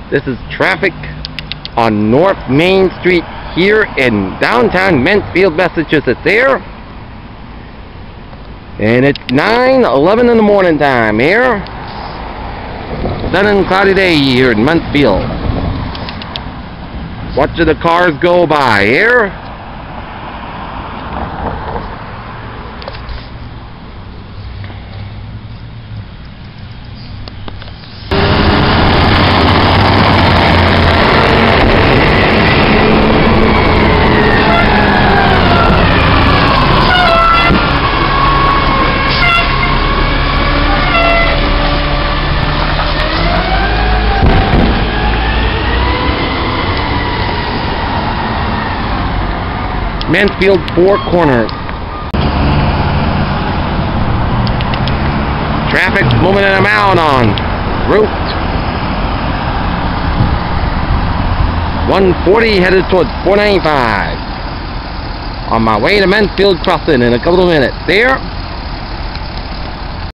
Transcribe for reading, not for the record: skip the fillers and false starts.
This is traffic on North Main Street here in downtown Mansfield, Massachusetts here. And it's 9:11 in the morning time here. Sunny and cloudy day here in Mansfield. Watching the cars go by here. Mansfield Four Corners. Traffic's moving in and out on Route 140 headed towards 495. On my way to Mansfield Crossing in a couple of minutes. There.